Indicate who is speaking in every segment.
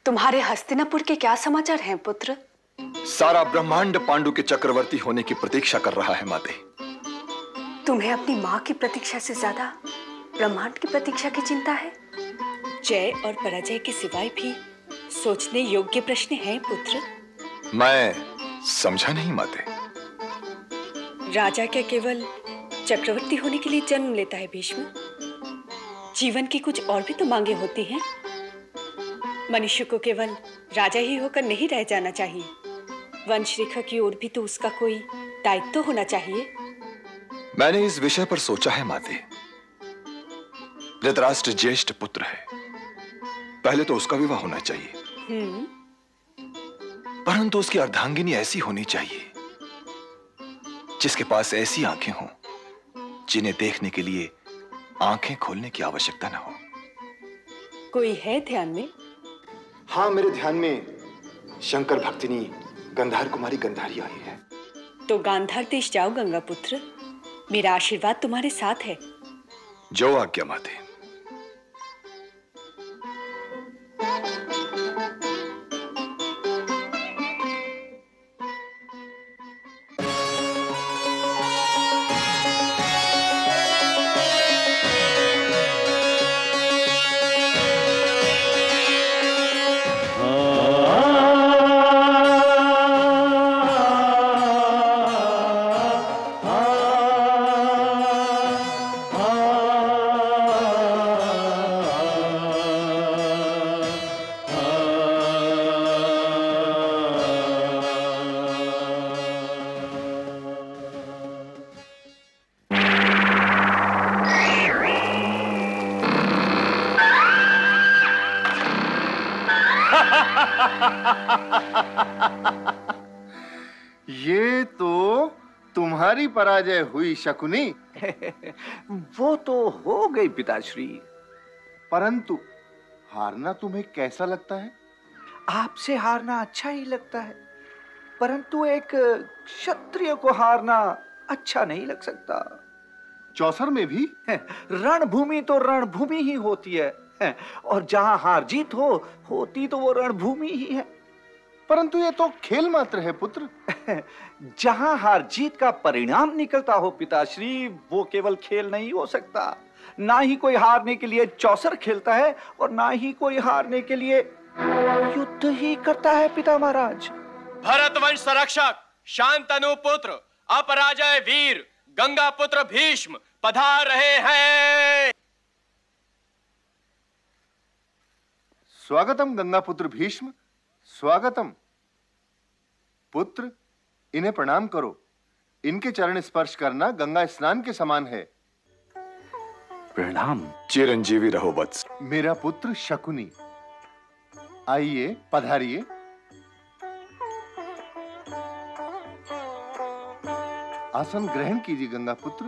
Speaker 1: तुम्हारे हस्तिनापुर के क्या समाचार हैं पुत्र?
Speaker 2: सारा ब्रह्मांड पांडु के चक्रवर्ती होने की प्रतीक्षा कर रहा है माते।
Speaker 1: तुम्हें अपनी माँ की प्रतीक्षा से ज्यादा ब्रह्मांड की प्रतीक्षा की चिंता है? जय और पराजय के सिवाय भी सोचने योग्य प्रश्न हैं पुत्र।
Speaker 2: मैं समझा नहीं माते।
Speaker 1: राजा क्या केवल चक्रवर्ती होने के लिए जन्म लेता है भीष्म? जीवन की कुछ और भी तो मांगे होती हैं। मनुष्य को केवल राजा ही होकर नहीं रह जाना चाहिए। वंश रेखा की ओर भी तो उसका कोई दायित्व होना चाहिए।
Speaker 2: मैंने इस विषय पर सोचा है माते। धृतराष्ट्र ज्येष्ठ पुत्र है, पहले तो उसका विवाह होना चाहिए। परंतु उसकी अर्धांगिनी ऐसी होनी चाहिए जिसके पास ऐसी आंखें हों जिन्हें देखने के लिए आंखें खोलने की आवश्यकता न हो।
Speaker 1: कोई है ध्यान में?
Speaker 2: हाँ, मेरे ध्यान में शंकर भक्तिनी गंधार कुमारी गंधारी आई है।
Speaker 1: तो गांधार देश जाओ गंगा पुत्र, मेरा आशीर्वाद तुम्हारे साथ है।
Speaker 2: जो आज्ञा माते।
Speaker 3: ये तो तुम्हारी पराजय हुई शकुनी।
Speaker 4: वो तो हो गई पिताश्री।
Speaker 3: परंतु हारना तुम्हें कैसा लगता है?
Speaker 4: आपसे हारना अच्छा ही लगता है, परंतु एक क्षत्रिय को हारना अच्छा नहीं लग सकता।
Speaker 3: चौसर में भी
Speaker 4: रणभूमि तो रणभूमि ही होती है, और जहां हार जीत होती तो वो रणभूमि ही है।
Speaker 3: परंतु ये तो खेल मात्र है पुत्र।
Speaker 4: जहां हार जीत का परिणाम निकलता हो पिताश्री, वो केवल खेल नहीं हो सकता। ना ही कोई हारने के लिए चौसर खेलता है और ना ही कोई हारने के लिए युद्ध ही करता है पिता महाराज।
Speaker 5: भरतवंश संरक्षक शांतनु पुत्र अपराजय वीर गंगा पुत्र भीष्म पधार रहे हैं।
Speaker 3: स्वागतम गंगा पुत्र भीष्म, स्वागतम। पुत्र, इन्हें प्रणाम करो। इनके चरण स्पर्श करना गंगा स्नान के समान है।
Speaker 4: प्रणाम।
Speaker 2: चिरंजीवी रहो वत्स।
Speaker 3: मेरा पुत्र शकुनी, आइए पधारिए। आसन ग्रहण कीजिए गंगा पुत्र।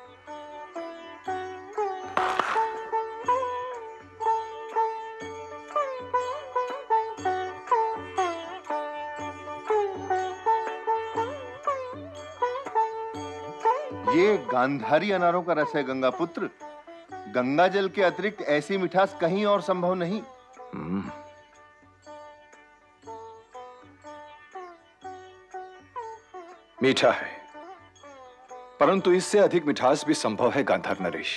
Speaker 3: ये गांधारी अनारों का रस है गंगा पुत्र। गंगा जल के अतिरिक्त ऐसी मिठास कहीं और संभव नहीं।
Speaker 2: मीठा है, परंतु इससे अधिक मिठास भी संभव है गांधार नरेश।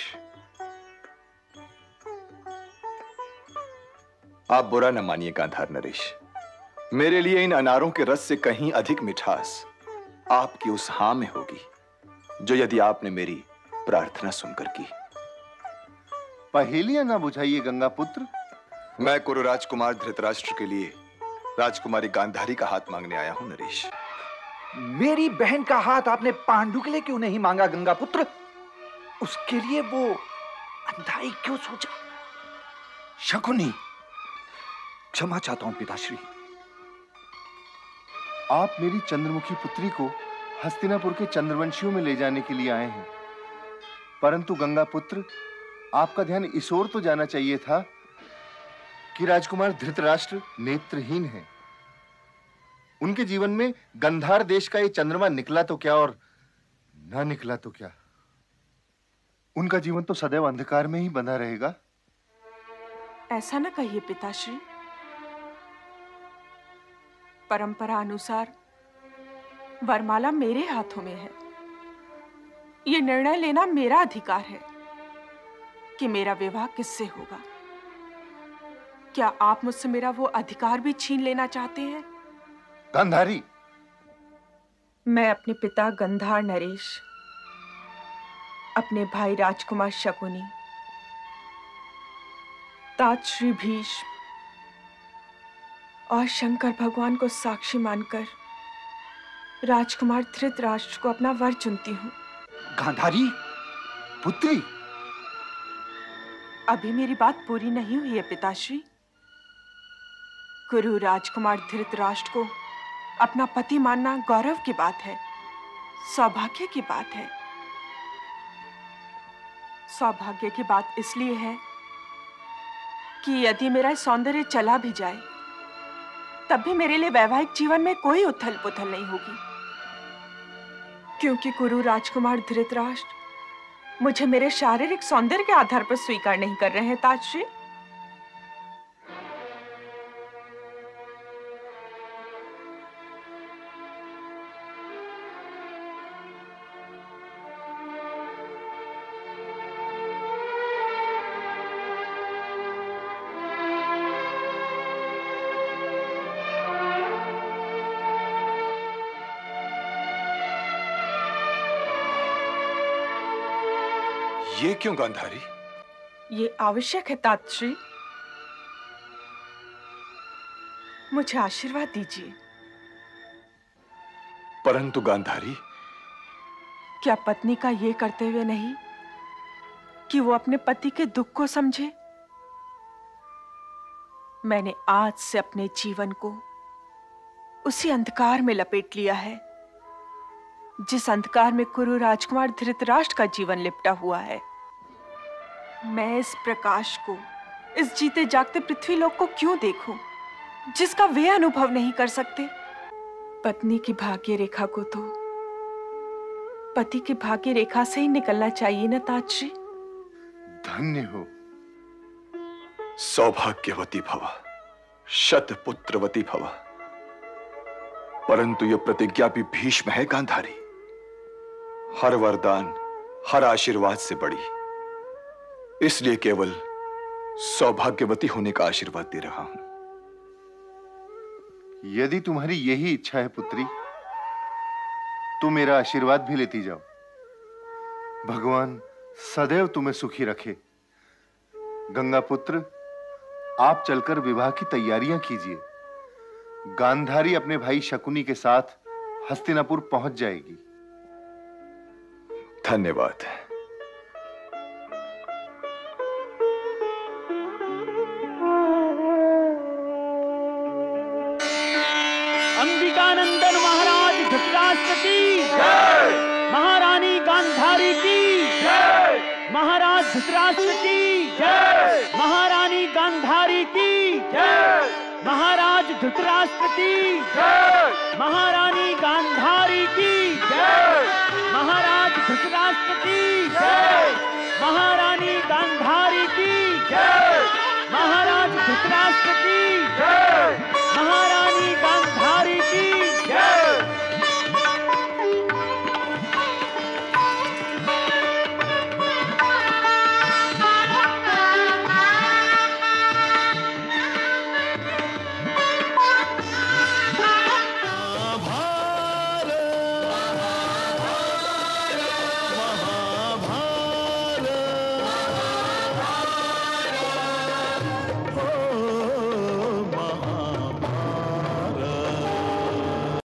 Speaker 2: आप बुरा न मानिए गांधार नरेश, मेरे लिए इन अनारों के रस से कहीं अधिक मिठास आपकी उस हां में होगी जो यदि आपने मेरी प्रार्थना सुनकर की।
Speaker 3: पहेलियां ना बुझाइए गंगा पुत्र।
Speaker 2: मैं कुरु राजकुमार धृतराष्ट्र के लिए राजकुमारी गांधारी का हाथ मांगने आया हूं नरेश।
Speaker 4: मेरी बहन का हाथ आपने पांडु के लिए क्यों नहीं मांगा गंगा पुत्र? उसके लिए वो अंधाई क्यों सोचा? शकुनी, क्षमा चाहता हूं पिताश्री।
Speaker 3: आप मेरी चंद्रमुखी पुत्री को हस्तिनापुर के चंद्रवंशियों में ले जाने के लिए आए हैं, परंतु गंगा पुत्र, आपका ध्यान इस ओर तो जाना चाहिए था कि राजकुमार धृतराष्ट्र नेत्रहीन है। उनके जीवन में गंधार देश का ये चंद्रमा निकला तो क्या और ना निकला तो क्या, उनका जीवन तो सदैव अंधकार में ही बंधा रहेगा।
Speaker 6: ऐसा ना कहिए पिताश्री। परंपरा अनुसार वरमाला मेरे हाथों में है। ये निर्णय लेना मेरा अधिकार है कि मेरा विवाह किससे होगा। क्या आप मुझसे मेरा वो अधिकार भी छीन लेना चाहते हैं?
Speaker 3: गांधारी,
Speaker 6: मैं अपने पिता गंधार नरेश, अपने भाई राजकुमार शकुनी, तात श्री भीष्म और शंकर भगवान को साक्षी मानकर राजकुमार धृतराष्ट्र को अपना वर चुनती हूँ।
Speaker 4: गांधारी
Speaker 3: पुत्री,
Speaker 6: अभी मेरी बात पूरी नहीं हुई है पिताश्री। गुरु राजकुमार धृतराष्ट्र को अपना पति मानना गौरव की बात है, सौभाग्य की बात है। सौभाग्य की बात इसलिए है कि यदि मेरा सौंदर्य चला भी जाए तब भी मेरे लिए वैवाहिक जीवन में कोई उथल पुथल नहीं होगी, क्योंकि गुरु राजकुमार धृतराष्ट्र मुझे मेरे शारीरिक सौंदर्य के आधार पर स्वीकार नहीं कर रहे हैं। ताजश्री,
Speaker 2: ये क्यों गांधारी?
Speaker 6: ये आवश्यक है ताजश्री। मुझे आशीर्वाद दीजिए।
Speaker 2: परंतु गांधारी,
Speaker 6: क्या पत्नी का ये कर्तव्य नहीं कि वो अपने पति के दुख को समझे? मैंने आज से अपने जीवन को उसी अंधकार में लपेट लिया है जिस अंधकार में कुरु राजकुमार धृतराष्ट्र का जीवन लिपटा हुआ है। मैं इस प्रकाश को, इस जीते जागते पृथ्वी लोक को क्यों देखूं जिसका वे अनुभव नहीं कर सकते? पत्नी की भाग्य रेखा को तो पति की भाग्य रेखा से ही निकलना चाहिए ना ताजश्री।
Speaker 3: धन्य हो।
Speaker 2: सौभाग्यवती भव, शतपुत्रवती भव। परंतु यह प्रतिज्ञा भी भीष्म है गांधारी। हर वरदान, हर आशीर्वाद से बड़ी, इसलिए केवल सौभाग्यवती होने का आशीर्वाद दे रहा हूं।
Speaker 3: यदि तुम्हारी यही इच्छा है पुत्री, तो मेरा आशीर्वाद भी लेती जाओ। भगवान सदैव तुम्हें सुखी रखे। गंगा पुत्र, आप चलकर विवाह की तैयारियां कीजिए। गांधारी अपने भाई शकुनी के साथ हस्तिनापुर पहुंच जाएगी।
Speaker 2: धन्यवाद।
Speaker 7: अंबिकानंदन महाराज धृतराष्ट्र की जय, महारानी गांधारी की जय, महाराज धृतराष्ट्र की जय, महारानी गांधारी की जय, महाराज धृतराष्ट्र की जय, महारानी गांधारी की जय, महाराज धृतराष्ट्र की जय, महारानी गांधारी की जय, महाराज धृतराष्ट्र की जय,